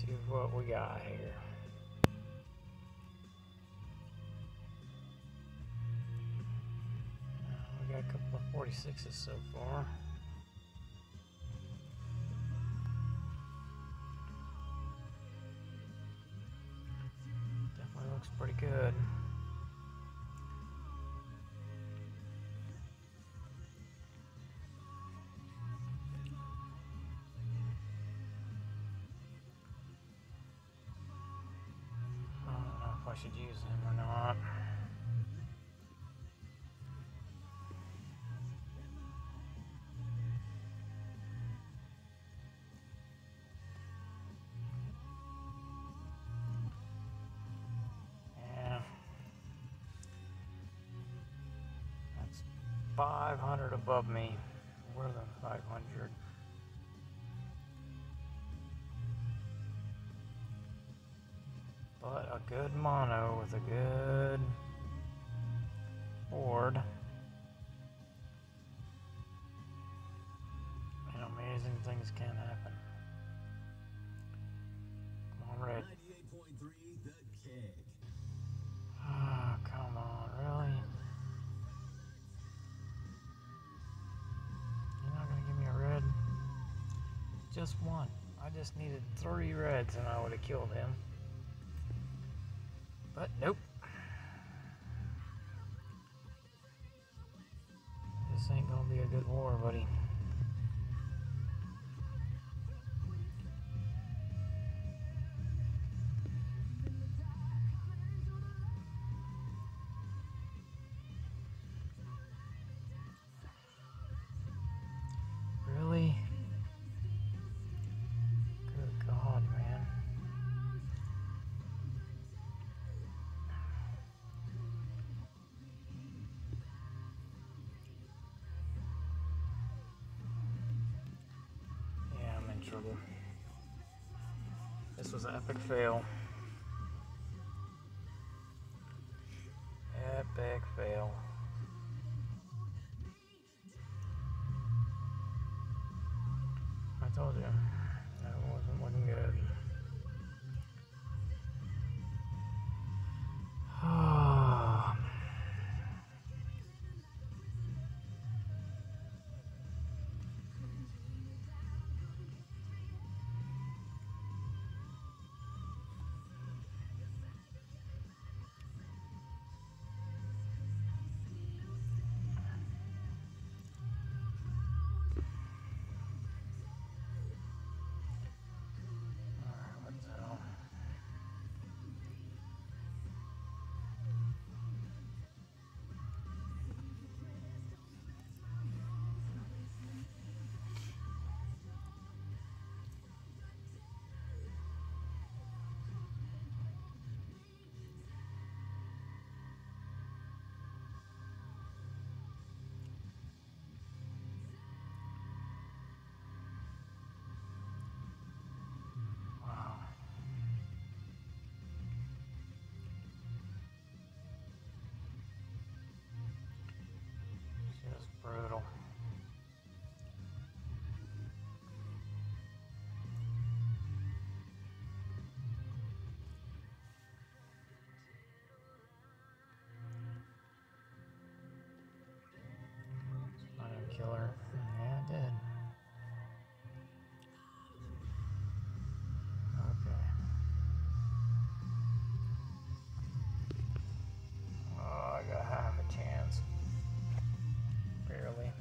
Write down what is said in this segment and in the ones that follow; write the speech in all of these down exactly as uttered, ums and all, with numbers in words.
see what we got here. Uh, we got a couple of forty-sixes so far. Definitely looks pretty good. I should use him or not. Yeah. That's five hundred above me. More than five hundred. But a good mono with a good board. And amazing things can happen. Come on, red. ninety-eight point three The Keg. Ah, oh, come on, really? You're not gonna give me a red? Just one. I just needed three reds and I would have killed him. But nope. This ain't gonna be a good war, buddy. Really? Good God, man. Trouble. This was an epic fail. Epic fail. I told you that wasn't looking good. Brutal. I didn't kill her. Yeah, I did. Okay. Oh, I got half a chance. Barely.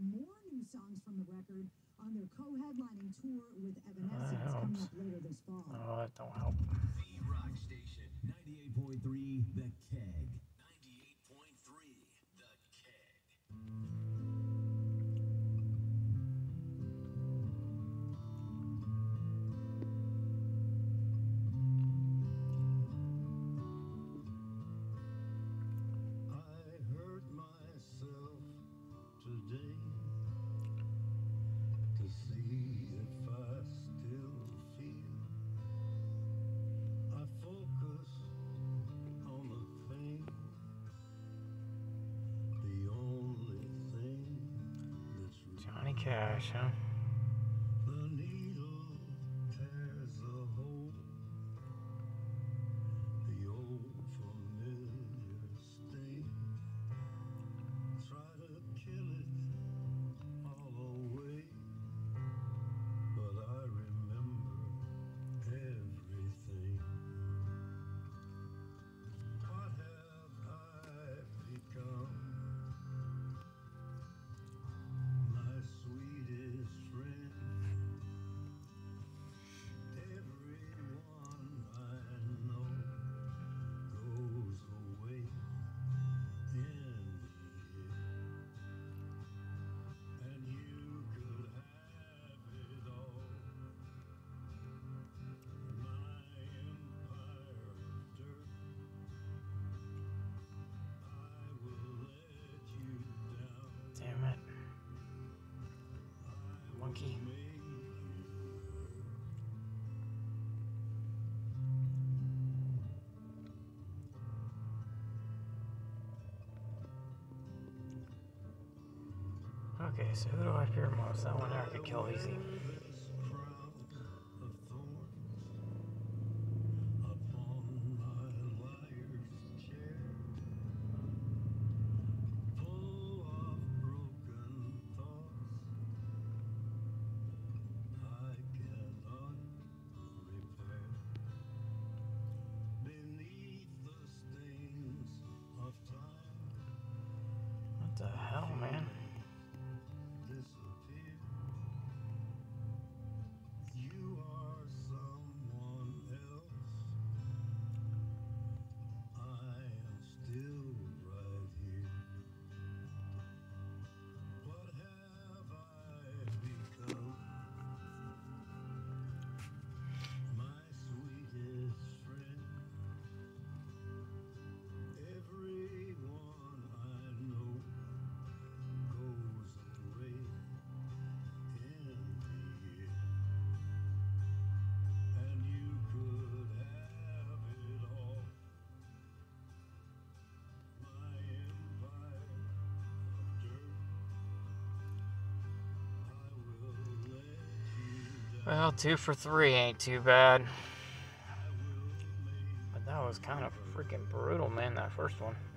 more new songs from the record on their co-headlining tour with Evanescence coming up later this fall. Oh, that don't help. The Rock Station. ninety-eight point three, The Keg. ninety-eight point three, The Keg. I hurt myself today to see if I still feel. I focus on the pain, the only thing that's real. Johnny Cash, huh? The needle tears a hole, the old familiar sting. Try to kill it all away, but I remember everything. What have I become? My sweetest friend. Everyone I know goes away in the end, and you could have it all. My empire of dirt, I will let you down. Damn it. Monkey. Make you Okay, so who do I fear most? That one there I could kill easy. this crown of thorns upon my liar's chair, full of broken thoughts I cannot repair. Beneath the stains of time, What the hell, man? disappear. You are someone else. I am still right here. What have I become? My sweetest friend. Everyone I know goes away in the end, and you could have it all. My empire of dirt, I will let you down. Well, two for three ain't too bad. I will make But that was kind of freaking brutal, man, that first one.